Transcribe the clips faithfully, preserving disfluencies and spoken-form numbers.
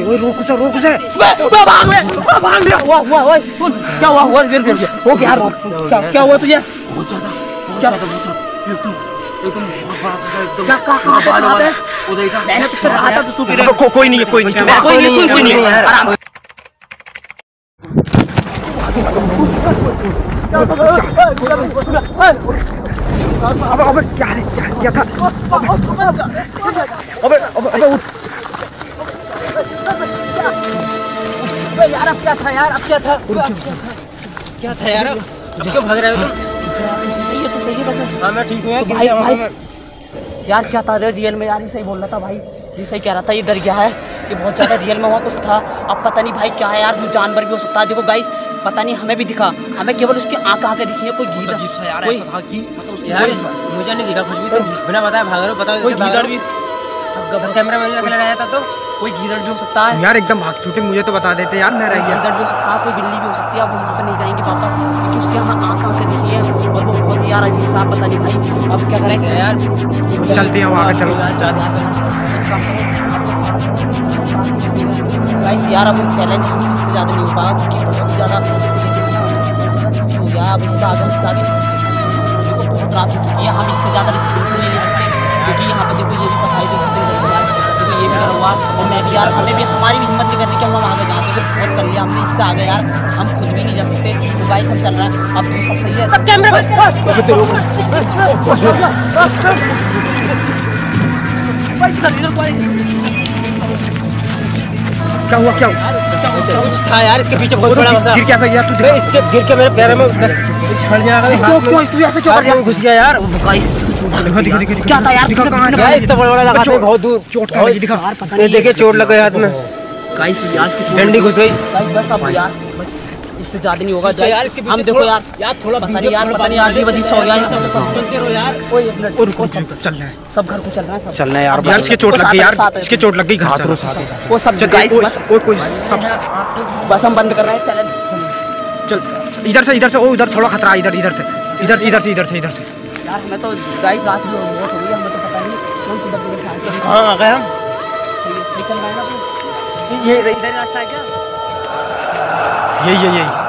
ओए रोक उसे रोक उसे भाग भाग हुआ हुआ ओए सुन क्या हुआ हुआ गिर गिर हो क्या क्या क्या हुआ तुझे बहुत ज्यादा क्या एकदम एकदम क्या कहां पे उधर का मैंने तुझसे कहा था तू गिरे कोई नहीं है कोई नहीं कोई नहीं कोई नहीं आराम अबे अबे क्या क्या क्या था अबे अबे अबे उठ अबे यार अब क्या था यार अब क्या था क्या था यार अब क्यों भाग रहे हो तुम सही है तो सही है बस हां मैं ठीक हूं भाई भाई यार क्या था रियल में यार ये सही बोल रहा था भाई ये सही कह रहा था ये डर गया है कि बहुत ज्यादा रियल में वहाँ कुछ था अब पता नहीं भाई क्या है यार वो जानवर भी हो सकता है देखो गाइस पता नहीं हमें भी दिखा हमें केवल उसकी आंख आंखें दिखी है कोई गीदड़ अजीब सा यार ऐसा था कि मतलब उसके यार मुझे नहीं दिखा कुछ भी तुम बिना बताए भाग रहे हो पता कोई गीदड़ भी कैमरा मैन लग रहा था तो कोई गीदड़ भी हो सकता है यार एकदम भाग छूटे मुझे तो बता देते यार मैं रह गया गीदड़ भी हो सकता है कोई बिल्ली भी हो सकती है अब वहाँ पे नहीं जाएंगे वापस क्योंकि उसके हमें आंख आंखें दिखी है और वो बहुत यार अजीब सा पता नहीं भाई अब क्या करें यार चलते हैं वहाँ चलो गाइस यार अब चैलेंज हमसे इससे ज़्यादा नहीं हो पाएगा क्योंकि बहुत ही ज़्यादा हो गया अब इससे आगे हम जा भी नहीं सकते देखो बहुत रात हो चुकी है हम इससे ज़्यादा रिस्क बिल्कुल नहीं ले सकते क्योंकि यहाँ पे देखो ये भी सफाई देखो तुम यार देखो ये भी डर हुआ और मैं भी यार हमें भी हमारी भी हिम्मत नहीं कर रही कि हम आगे जाते हैं बहुत कर लिया हमने इससे आगे यार हम खुद भी नहीं जा सकते तो गाइस हम चल रहे हैं अब तो सब सही है क्या हुआ क्या हुआ कुछ था यार इसके पीछे बहुत बड़ा मसला गिर कैसा गया तू मैं इसके गिर के मेरे पैर में छड़ गया तू ऐसे क्यों कर रहा घुस गया यार गाइस दिखा दिखा दिखा क्या था यार दिखा कहां यार इतना बड़ा बड़ा लगा बहुत दूर चोट कहां लगी दिखा ये देखिए चोट लग गई हाथ में गाइस यार की डंडी घुस गई बस अब यार बस इससे ज्यादा नहीं होगा यार इसके हम देखो यार यार थोड़ा पता नहीं यार पता नहीं अजीब अजीब सा हो गया चलते रहो यार कोई एक मिनट रुको चल रहे हैं सब घर को चल रहा है सब चल रहे हैं यार यार इसके चोट लग गई यार इसके चोट लग गई घर चलो वो सब गाइस बस कोई कोई सब बस हम बंद कर रहे हैं चैलेंज चल इधर से इधर से ओ इधर थोड़ा खतरा है इधर इधर से इधर इधर से इधर से इधर से यार मैं तो गाइस रात में बहुत हो गई हमें तो पता नहीं कौन किधर किधर कहां आ गए हम सही चल रहा है ना ये इधर रास्ता है क्या यही यही यही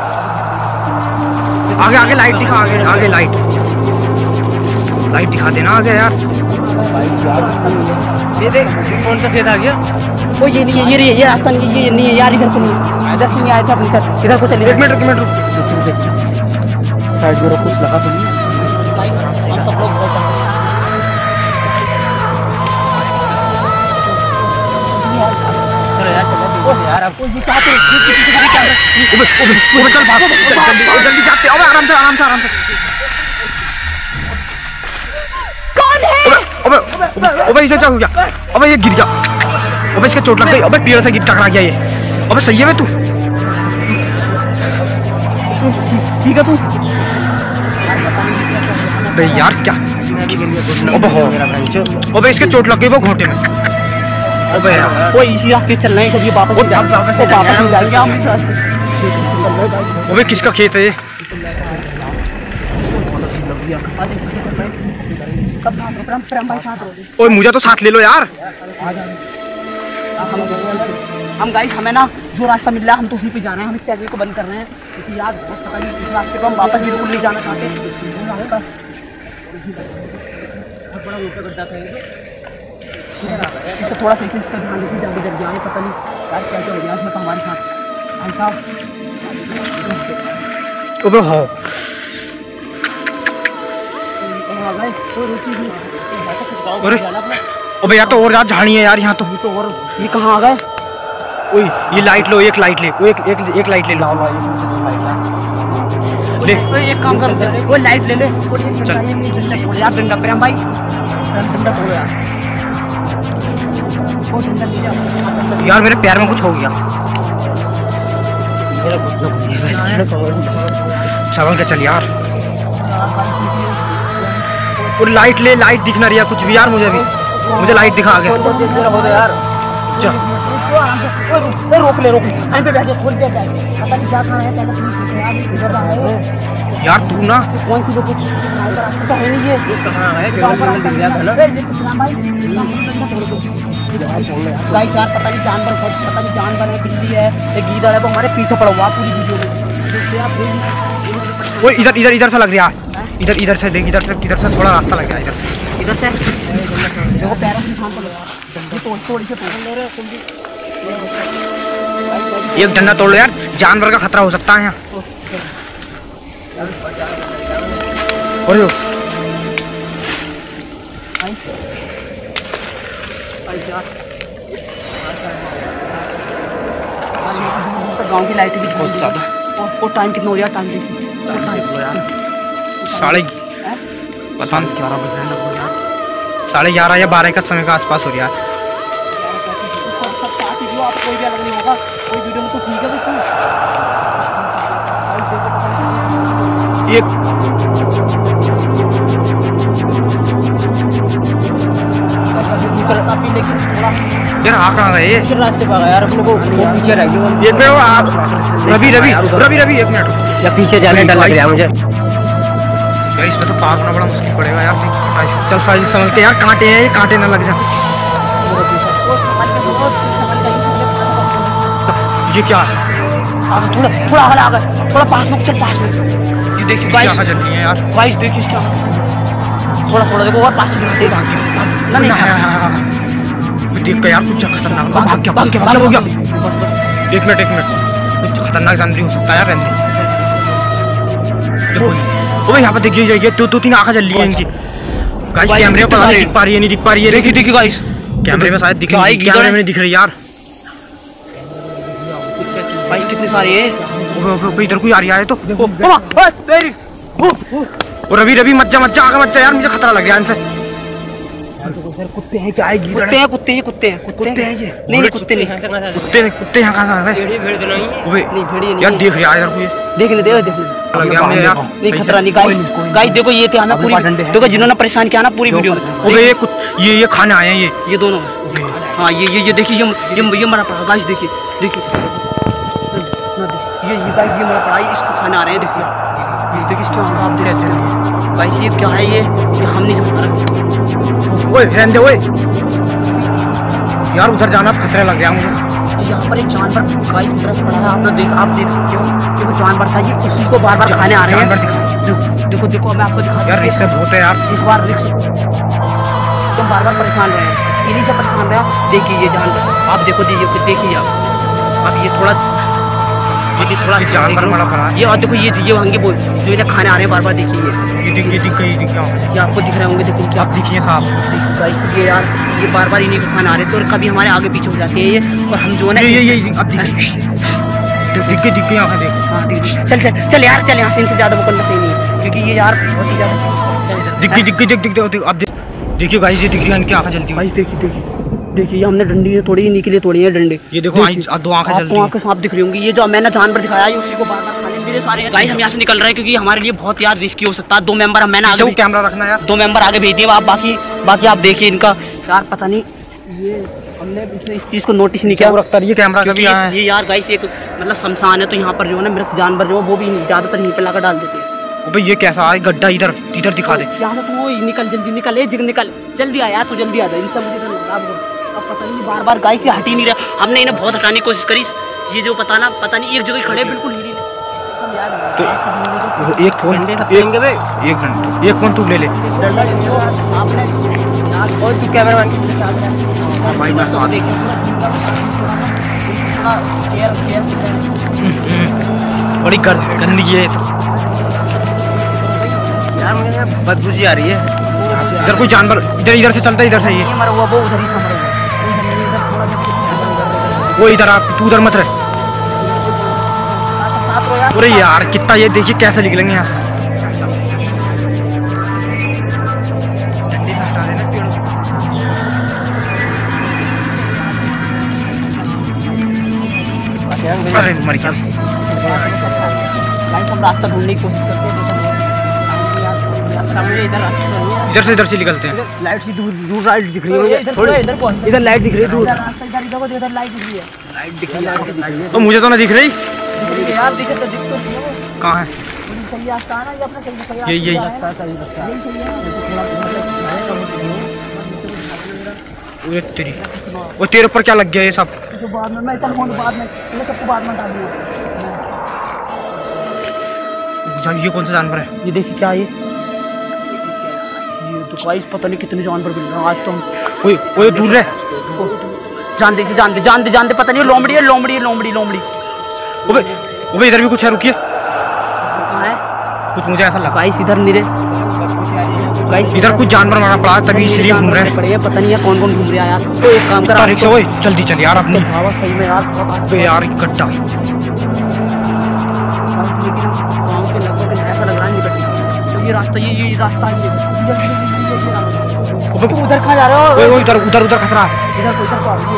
आगे आगे लाइट दिखा आगे आगे लाइट लाइट दिखा देना आगे यार ये देख कौन सा खेत आ गया वो ये नहीं है ये ये रास्ता नहीं है ये नहीं है यार इधर को नहीं इधर से नहीं आया था अपने साथ इधर को चलिए एक मिनट एक मिनट रुक साइड में रुक कुछ लगा तो नहीं हम सब लोग बहुत चलो यार चलो यार अब ये क्या तो चल भाग जल्दी जल्दी जाते अबे आराम से आराम से आराम से कौन है अबे अबे इसे क्या हो गया अबे ये गिर गया अबे इसके चोट लग गई अबे पेड़ से गिर टकरा गया ये अबे सही है बे तू ठीक है तू अबे यार क्या अबे हो अबे इसके चोट लग गई वो घोंटे में अबे यार वो इसी रास्ते चल रहे हैं कभी वापस वो वापस वो वापस नहीं जाएंगे हम अबे किसका खेत है ये ओए मुझे तो साथ ले लो यार हम गाइस हमें ना जो रास्ता मिल रहा है हम तो उसी पे जा रहे हैं हम इस चैनल को बंद कर रहे हैं क्योंकि यार पता नहीं इस रास्ते को हम वापस बिल्कुल नहीं जाना चाहते बस बहुत बड़ा ऊपर गड्ढा था ये इससे थोड़ा सा इसका ध्यान रखिए जल्दी जल्दी आए पता नहीं यार क्या क्या हो गया इसमें तो हमारे साथ भाई साहब अबे हो अरे अबे यार तो और यार झाड़ी है यार यहाँ तो तो और ये कहाँ आ गए ओए ये लाइट लो एक लाइट ले वो एक एक एक लाइट ले लो ले एक काम कर वो लाइट ले ले चल यार डंडा प्रेम भाई डंडा तोड़ यार वो डंडा ले यार मेरे पैर में कुछ हो गया संभल के चल यार और लाइट ले लाइट दिखना रही है कुछ भी यार मुझे भी मुझे लाइट दिखा आगे यार चल रोक ले रोक ले यहीं पे बैठ के खोल के बैठ पता नहीं क्या खाना है क्या नहीं इधर है यार तू ना कौन सी लोकेशन है नहीं ये कहां है जंगल जंगल दिख रहा है ना ये कुछ ना भाई गाइस यार पता नहीं जानवर पता नहीं जानवर है, बिल्ली है, एक गीदड़ है, वो हमारे पीछे पड़ा हुआ पूरी वीडियो में। वो इधर इधर इधर से लग रहा है, इधर इधर से देख, इधर से इधर से थोड़ा रास्ता लग रहा है, इधर से इधर से देखो पैरों की निशान पड़ा, तोड़ तोड़ से तोड़ ले रहे तुम भी। एक डंडा तोड़ लो यार, जानवर का खतरा हो सकता है यहाँ। और गांव की लाइट भी बहुत ज्यादा। और टाइम कितना हो गया? टाइम देखिए साढ़े पता नहीं ग्यारह बज रहे हैं, साढ़े ग्यारह या बारह का समय का आसपास हो गया। आप कोई भी अलग नहीं होगा, कोई वीडियो में तो ठीक है बिल्कुल। ये लेकिन थोड़ा यार आ कहाँ गए? रास्ते पर यार अपने को पीछे रह गए। एक मिनट आप रवि रवि रवि रवि एक मिनट या पीछे जाने डर लग रहा है मुझे यार, इसमें तो पार होना बड़ा मुश्किल पड़ेगा यार। चल साइज समझ के यार, कांटे हैं ये, कांटे ना लग जाए। ये क्या है? थोड़ा थोड़ा आगे आगे थोड़ा पास में चल, पास में। ये देखिए क्या जल रही है यार। गाइस देखिए क्या, थोड़ा थोड़ा देखो और पास में देख। ना नहीं देख के यार कुछ खतरनाक भाग गया, भाग गया, भाग हो गया। एक मिनट एक मिनट, कुछ खतरनाक जानवर हो सकता है यार। रहने देखो ओ भाई यहाँ पर देखिए, ये दो दो तीन आंखें जल रही है इनकी। गाइस कैमरे पर नहीं दिख पा रही है, नहीं दिख पा रही है। देखिए देखिए गाइस, कैमरे में शायद दिख रही है, कैमरे में नहीं दिख रही यार। भाई कितनी सारी है। ओ इधर कोई आ रही है तो देखो। ओ रवि रवि मत जा मत जा, आगे मत जा यार, मुझे खतरा लग गया इनसे। कुत्ते हैं क्या? कुत्ते हैं कुत्ते हैं कुत्ते हैं कुत्ते हैं ये नहीं नहीं कुत्ते नहीं कुत्ते नहीं कुत्ते यहाँ कहाँ से आ गए? यार देख रहा है इधर कोई, देख ले देख देख लग गया मुझे यार। नहीं खतरा नहीं। गाइस गाइस देखो ये थे हमें पूरी, देखो जिन्होंने परेशान किया ना पूरी वीडियो में। ओबे ये ये ये खाने आए हैं ये ये दोनों। हाँ ये ये ये देखिए ये ये मरा पड़ा। गाइस देखिए देखिए ये ये गाइस ये मरा पड़ा, इसको खाने आ रहे हैं। देखिए ये देखिए इसके आंख आप देख सकते हैं। गाइस ये क्या है? ये हम नहीं समझ रहे। ओए रहने दे ओए यार, उधर जाना खतरा लग गया मुझे। यहाँ पर एक जानवर गाइस तरफ पड़ा है, आप लोग देख आप देख सकते हो कि वो जानवर था, ये इसी को बार बार खाने आ रहे हैं। देखो देखो मैं आपको दिखा यार, रिस्क बहुत है यार। एक बार रिस्क तुम बार बार परेशान रहे, इन्हीं से परेशान रहे। देखिए ये जानवर आप देखो, दीजिए देखिए आप अब ये थोड़ा ये थोड़ा जानवर मरा पड़ा है। ये और देखो ये ये होंगे वो जो इन्हें खाने आ रहे हैं बार बार। देखिए ये ये दिख ये दिख गई दिख गया, ये आपको दिख रहे होंगे। देखिए क्या आप दिखिए साहब, देखिए गाइस ये यार ये बार बार इन्हीं को खाना आ रहे थे और कभी हमारे आगे पीछे हो जाते हैं ये, और हम जो है ना ये ये ये अब दिख दिख के दिख के यहाँ देख। हाँ दिख चल चल चल यार चल, यहाँ से इनसे ज़्यादा वो करना सही नहीं है क्योंकि ये यार बहुत ही ज़्यादा दिख दिख दिख दिख दिख अब देखिए गाइस, ये दिख रही है इनकी आंखें जलती हुई। देखिए देखिए देखिए हमने डंडी से तोड़ी, इन्हीं के लिए तोड़ी है डंडे। ये देखो दो आंखें जल रही हैं, आंखें सांप दिख रही होंगी। ये जो मैंने जानवर दिखाया है उसी को बार बार खाने मेरे सारे। गाइस हम यहाँ से निकल रहे हैं क्योंकि हमारे लिए बहुत यार रिस्की हो सकता है। दो मेंबर हम मैंने आगे कैमरा रखना यार, दो मेंबर आगे भेज दिए आप, बाकी बाकी आप देखिए इनका यार पता नहीं ये हमने इस चीज़ को नोटिस नहीं किया। रखता ये कैमरा कभी आया है। ये यार गाइस एक मतलब शमशान है, तो यहाँ पर जो है ना मृत जानवर जो है वो भी ज़्यादातर यहीं पे लाकर डाल देते हैं। भाई ये कैसा है गड्ढा? इधर इधर दिखा दे यहाँ से। तू निकल जल्दी निकल, ए जग निकल जल्दी आ यार, तू जल्दी आ जा। इनसे मुझे अब पता नहीं बार बार गाइस से हट ही नहीं रहा। हमने इन्हें बहुत हटाने की कोशिश करी, ये जो पता ना पता नहीं एक जगह खड़े बिल्कुल हिली नहीं। तो एक फोन एक एक घंटे एक फोन तू ले ले और कैमरामैन भाई ना साथ बड़ी गंदगी है यार, मुझे बदबू सी आ रही है। इधर कोई जानवर इधर इधर से चलता है, इधर से ये मरा हुआ वो उधर ही था। वो इधर आप तू उधर मत रहे। अरे यार कितना ये देखिए कैसे निकलेंगे यहाँ से। अरे मर गया। हम रास्ता ढूंढने की कोशिश करते हैं। मुझे इधर इधर से इधर से निकलते हैं। लाइट सी दूर दूर लाइट दिख रही है मुझे। इधर कौन? इधर लाइट दिख रही है दूर। इधर लाइट दिख रही है। लाइट दिख रही है तो मुझे तो ना दिख रही यार। दिखे तो दिख तो कहाँ है? ये ये ओए तेरी, वो तेरे ऊपर क्या लग गया ये सब? तो बाद में मैं इतना फोन बाद में ये सबको बाद में डाल दूंगा। ये कौन सा जानवर है? ये देखिए क्या ये ये तो गाइस पता नहीं कितने जानवर मिल रहे हैं आज तो हम। ओए ओए दूर रह। जान दे जान दे जान दे जान दे पता नहीं लोमड़ी है लोमड़ी है लोमड़ी लोमड़ी। ओबे ओबे इधर भी कुछ है, रुकिए। कहाँ है? कुछ मुझे ऐसा लगा गाइस इधर नहीं रे गाइस, इधर कुछ जानवर मारा पड़ा तभी इसलिए घूम रहे हैं। पड़े पता नहीं है कौन कौन घूम रहा है यार। तो एक काम कर रिक्शा, ओए जल्दी चल यार अपनी। हवा सही में यार बे यार गड्ढा। गाँव के लगभग ऐसा लग रहा है निकट तो ये रास्ता ये ये रास्ता है। ओबे उधर कहाँ जा रहे हो? ओए ओए इधर उधर उधर खतरा है। इधर को इधर को आओ।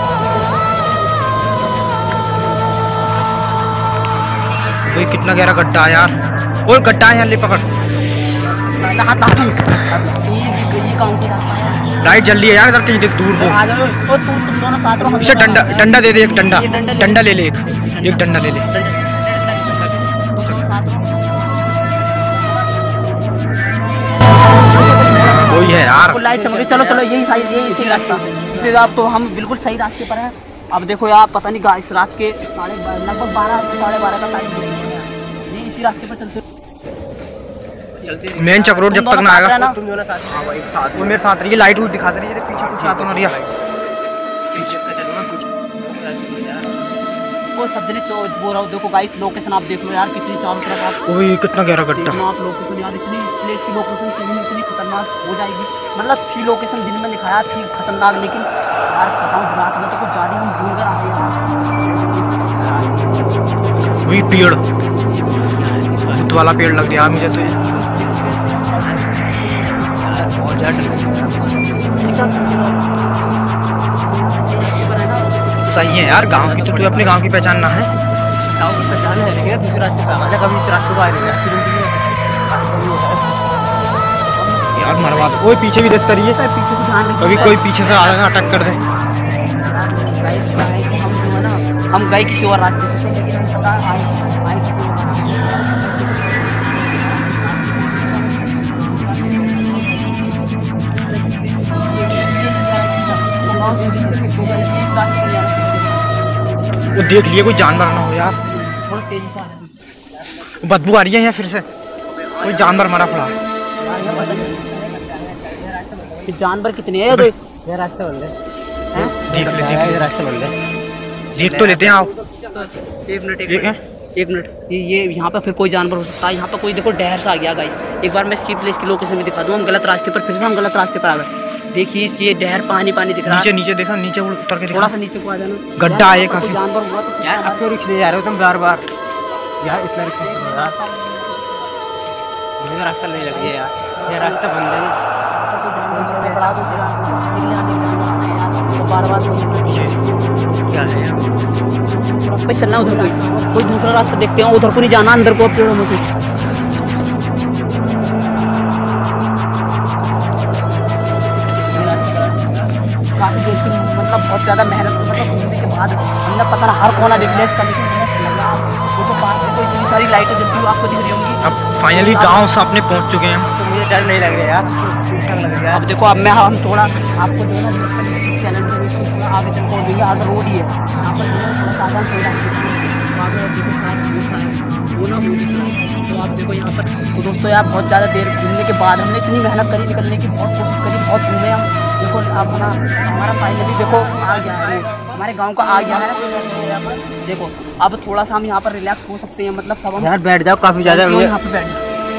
ओए कितना गहरा गड्ढा है यार। ओए गड्ढा है यार, ले पकड़। लाइट जल्दी है यार, इधर कहीं देख दूर को। इसे डंडा डंडा दे दे, एक डंडा डंडा ले ले, एक एक डंडा ले ले। वही है यार। लाइट चमक रही, चलो चलो यही सही यही सही रास्ता। इससे आप तो हम बिल्कुल सही रास्ते पर हैं। अब देखो यार पता नहीं गाइस रात के साढ़े लगभग बारह साढ़े बारह का टाइम ये इसी रास्ते पर चलते मेन चक रोड जब तक ना आएगा। तुम दोनों साथ में। वो मेरे साथ रही, लाइट वो दिखा रही है, पीछे कुछ आता ना रिया। वो सब जने बोल रहा हूँ देखो गाइस लोकेशन आप देख लो यार कितनी चारों तरफ आप। ओए कितना गहरा गड्ढा। आप लोकेशन यार इतनी प्लेस की लोकेशन सही में इतनी खतरनाक हो जाएगी। मतलब थी लोकेशन दिन में दिखाया थी खतरनाक, लेकिन यार बताऊँ रात में तो कुछ ज़्यादा हम भूल कर आ गए। वही पेड़ भूत वाला पेड़ लग गया मुझे तो। सही है यार, गांव की तो तू अपने गांव की पहचान ना है। गाँव की पहचान है लेकिन दूसरे रास्ते पर आना कभी इस रास्ते को आए यार मरवा दो। ओए पीछे भी देखता रहिए, पीछे को ध्यान कभी कोई पीछे से आएगा अटक कर दे। हम जो है ना हम गए किसी और रास्ते से लेकिन हम पता आए आए किसी और वो देख लिए कोई जानवर ना हो यार। थोड़ा तेजी से बदबू आ रही है यहाँ फिर से, कोई जानवर मरा पड़ा है। जानवर कितने हैं? ये रास्ते बन रहे हैं, देख ले देख ले रास्ते बन रहे हैं। देख तो लेते हैं आओ। एक मिनट एक एक है मिनट एक मिनट ये ये यहाँ पर फिर कोई जानवर हो सकता है। यहाँ पर कोई देखो डहर सा आ गया गाइस। एक बार मैं इसकी प्लेस की लोकेशन में दिखा दूँ। हम गलत रास्ते पर फिर से हम गलत रास्ते पर आ गए। देखिए ये डहर पानी पानी दिख रहा है। नीचे नीचे देखा, नीचे उतर के थोड़ा सा नीचे को आ जाना। गड्ढा है काफी। जानवर हुआ तो यार अब क्यों रिक्शे जा रहे हो तुम बार बार यार? इतना रिक्शे यार मुझे रास्ता नहीं लग गया यार, ये रास्ता बंद है ना। बार बार क्या है यार? पे चलना उधर कोई कोई दूसरा रास्ता देखते हैं। उधर को नहीं जाना, अंदर को पेड़ों में से। काफी देर की मतलब बहुत ज़्यादा मेहनत मतलब घूमने के बाद हमने पता ना हर कोना देख लिया इसका, लेकिन देखो पास में तो इतनी सारी लाइटें जलती हुई आपको दिख रही होंगी। अब फाइनली गांव से अपने पहुंच चुके हैं। तो मुझे डर नहीं लग रहा यार, ठीक ठाक लग रहा है। अब देखो अब मैं हम थोड़ा आपको जो है ना इस चैनल में थोड़ा आगे चल कर देंगे। आगे रोड ही है यहाँ पर थोड़ा ताज़ा सही रास्ते वो ना हो। तो आप देखो यहाँ पर तो दोस्तों यार बहुत ज़्यादा देर घूमने के बाद हमने इतनी मेहनत करी, निकलने की बहुत कोशिश करी, बहुत घूमे हम। देखो अब ना हमारा फाइनली देखो आ गया है, हमारे गांव का आ गया है। देखो अब थोड़ा सा हम यहाँ पर रिलैक्स हो सकते हैं। मतलब सब हम यार बैठ जाओ, काफी ज्यादा यहाँ पे बैठ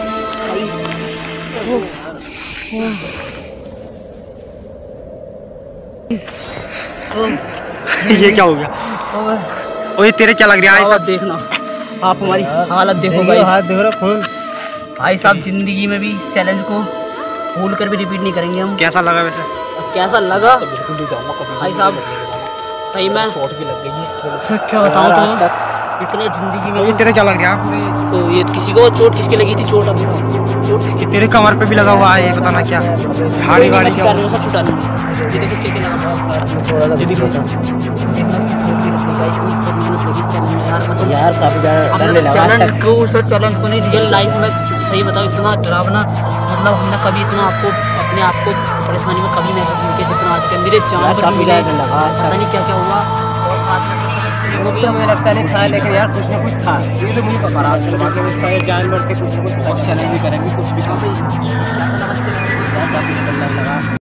ये क्या हो गया? ओए तेरे क्या लग रहा है? सब देखना आप हमारी हालत देखो हाथ देख रहे खून। भाई साहब जिंदगी में भी इस चैलेंज को भूल कर भी रिपीट नहीं करेंगे हम। कैसा लगा वैसे? कैसा लगा भाई साहब? सही में चोट की लग गई है। क्या बताऊँ तो इतने जिंदगी में ये तेरे क्या लग रहा है? तो ये किसी को चोट किसके लगी थी? चोट अभी चोट कि तेरे कमर पे भी लगा हुआ है, ये पता ना क्या झाड़ी वाड़ी क्या। सब छुटा ये देखो क्या क्या लगा। ये देखो इसकी चोट भी लग गई। गाइस बहुत मेहनत लगी इस चैलेंज में यार, मतलब यार काफी ज्यादा हमने चैलेंज को उस चैलेंज को नहीं रियल लाइफ में सही बताओ इतना डरावना, मतलब हमने कभी इतना आपको अपने आप को परेशानी में कभी महसूस नहीं किया जितना आज के अंदर। चांद पर मिला पता नहीं क्या क्या हुआ, और साथ में वो भी मुझे लगता नहीं था, लेकिन यार कुछ ना कुछ था, ये तो मुझे पता रहा। चलो बाकी में सारे जानवर थे, कुछ ना कुछ चैलेंज भी करेंगे, कुछ भी। कैसा लगा? लगा